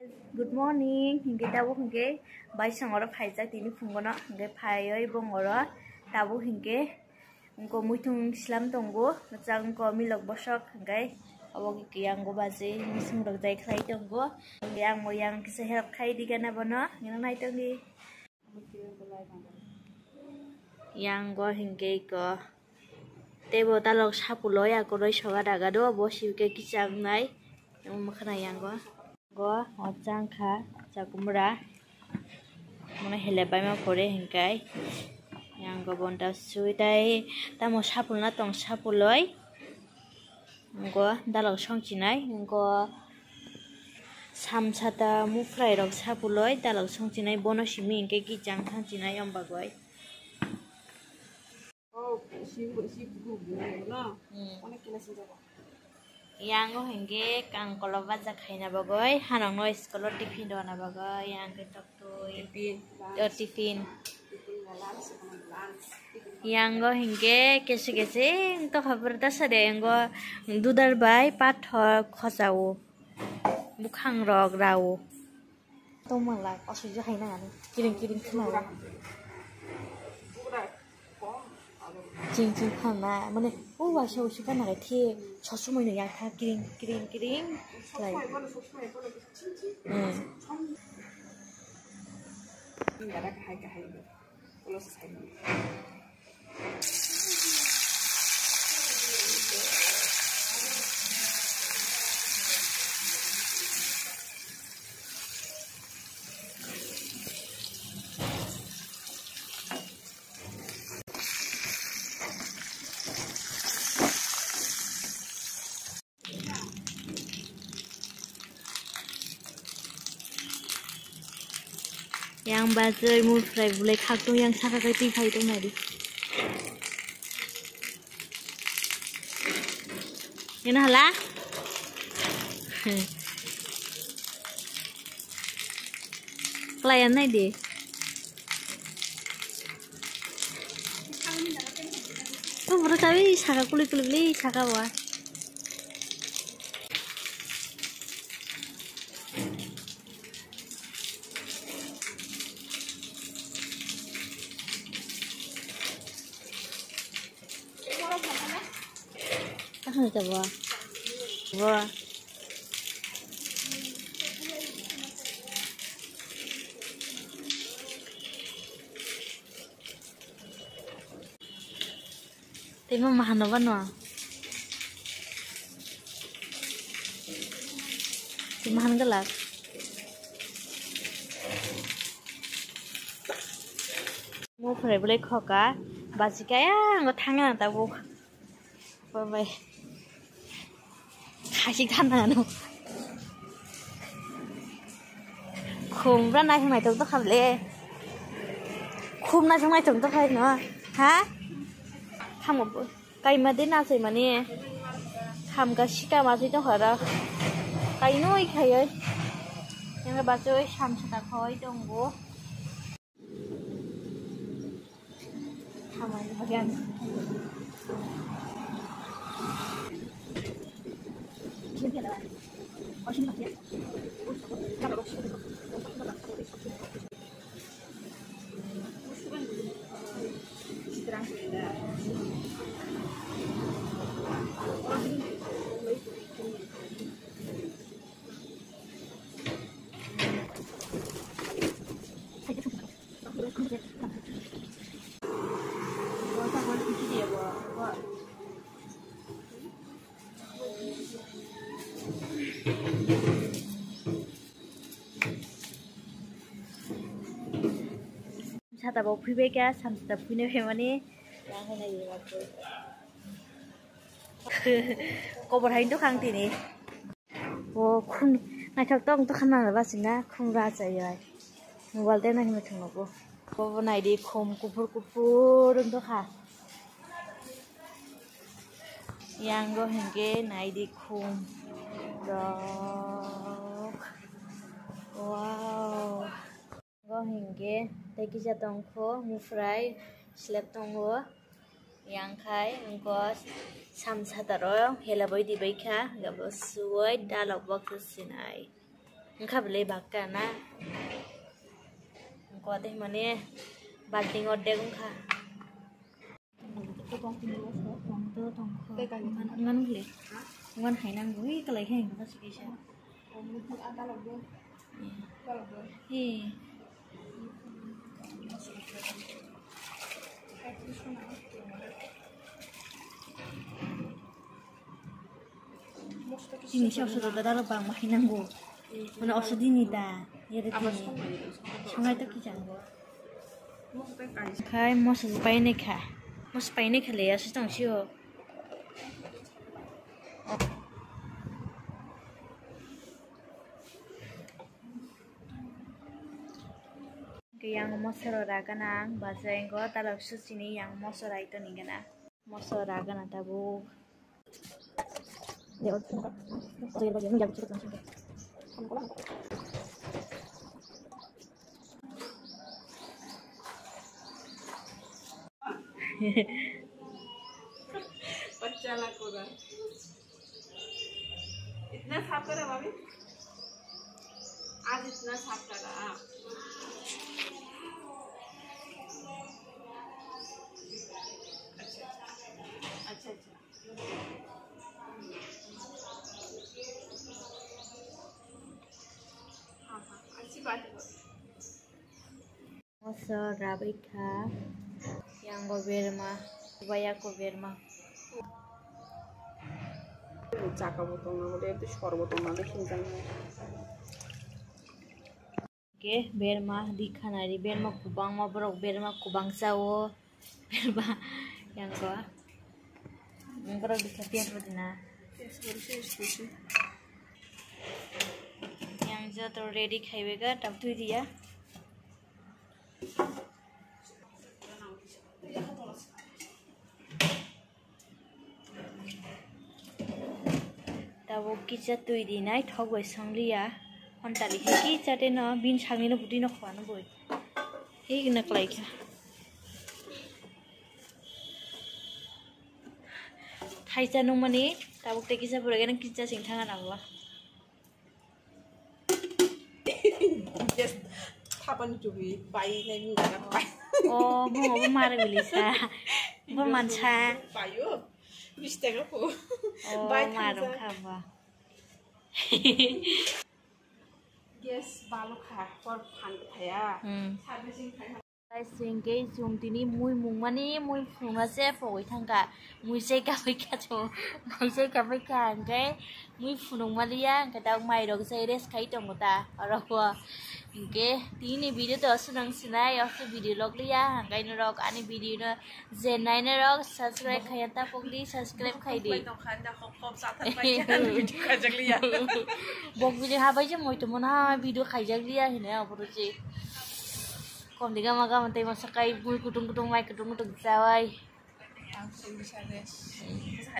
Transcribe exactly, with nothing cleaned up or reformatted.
Good morning, hingga tabu hingga bayi sangora faizak tini fungono hingga fayoi bongoro tabu hingga engko muitung Islam tonggo macam engko milok bosok hingga awak yang go bazi musim rojai khai tonggo yang moyang kisa help khai digana bono yang nai tonggi yang go hingga ko tebo talok sapuloy aku roi soga daga do bosi ke kicang nai yang makna yang go go ocang kha jakumra mona helebai ma pore hingkai yang go bonta suitai tamo sapulna tong sapuloi go dalok songchinai go samsata mufrai rok sapuloi dalok songchinai bono simi hingke kijang thangchinai amba goi oh si si na onek kila sinjaba yang go hingge kang kolo baja khaina bagoy hanong no skolo tiffin dona bagoy yang ke toktoy tiffin tiffin yang go hingge kese kese to khabar da sare yang go dudar bai pathor khosao bukhang rok rao to mala osujo khaina ani kiring kiring khna jing jing khana mane o wa shau shi kana the chosumoi no yang tha kiring kiring kiring lai mm ngara ka hai ka hai ulo sai yang bazai mufrai bulai khaktung yang saka kai ti khai tong nari yana hala klien nai de to bro tabi saka kulik kulik li saka wa Ano ito ba? Ba? Tinggal makan apa no? Makan gelap. Mau pergi beli koka, basi kaya nggak tangan tahu. Bye. Kasih tangan no. Kum ra nai thang nai tong to kham le. Kum nai thang nai tong to khai no. Ha? Kham go kai ma de na sai ma ni. Kham ga shika ma sai to hara. Kai noi khai ơi. Yang ba choi sam sa ta khoi tong go. Kham ai bagian. Sata bawa pibe kya, samsata punya hemani, yang hena ye waktu. Kau berhain tu kang tini. Oh, kum, nak cakap tong tu kan mana basina, kum raja ya. Mobile deh nak macam apa? Kau naik di kum kupur kupur untuk ha. Yang go hingga naik di kum, dok. Wow. Go hingga teki jatong ko mufrai slap tonggo yang kai engko samsa taro hela boy di baika gabo suai dalok box sinai Engkau beli bakar na. Engkau teh mana banting odeng engkau. Ngan beli. Ngan hai nang gue kalau hai nggak sih kisah. Hei. Ini siapa sudah dah bang makin nanggu. Mana osod ini dah. Ya dah ini. Sungai tu kisah. Kai mos sepai ni kah. Mos sepai ni kah lepas itu sih. Yang mosoro raganang bahasa engkau talak susini yang mosoro itu nih kan? Mosoro ragana tabu. Ya udah, saya lagi ni jangan cerita langsung. बच्चा ला कोरा इतना साफ करा भाभी आज इतना साफ करा अच्छा अच्छा अच्छा हाँ हाँ अच्छी बात है Mosoro rabika yang goberma, ubaya goberma. চাকা বোতল না হলে একটু সরবতল না দেখুন জানো Oke, berma di kanari berma kubang ma bro berma kubang sawo berma yang gua. Engkau di kapian rodina. Yang jatuh ready kaibega tapi dia. Tahu kita tuh di night hog boy sanglia, kontali kita deh na bin sangi na putih na kuan boy, hei nak lagi. Thai janu mani, tahu kita kisah beragam kita sing tangan Allah. Yes, kapan cuci? Bayi nih nggak bayi. Oh, mau marah bilisa, mau manca. Bayu, bisa nggak po? Oh, marah kabar. Yes, balok kah? Kor pan kaya. Hmm. Servicing kaya. Saya singkei jom tini mui mung mani mui funga se foi thangka mui se ka pai ka cho mui se ka pai ka angkai mui funung malia angkai tau mai rok se res kai tong ta aro ko angke tini video to sunang sinai osu video log liya angkai no rok ani video no zenai na rok subscribe khai ta pokli subscribe khai di Tong kan dah kop kop saat apa ya? Video kajak liya. bok video ha bai je moi to mona video khai jak liya hine apuru ji Kom tiga maga mantai masakai bui kutung kutung mai kutung kutung sawai. Langsung bisa guys.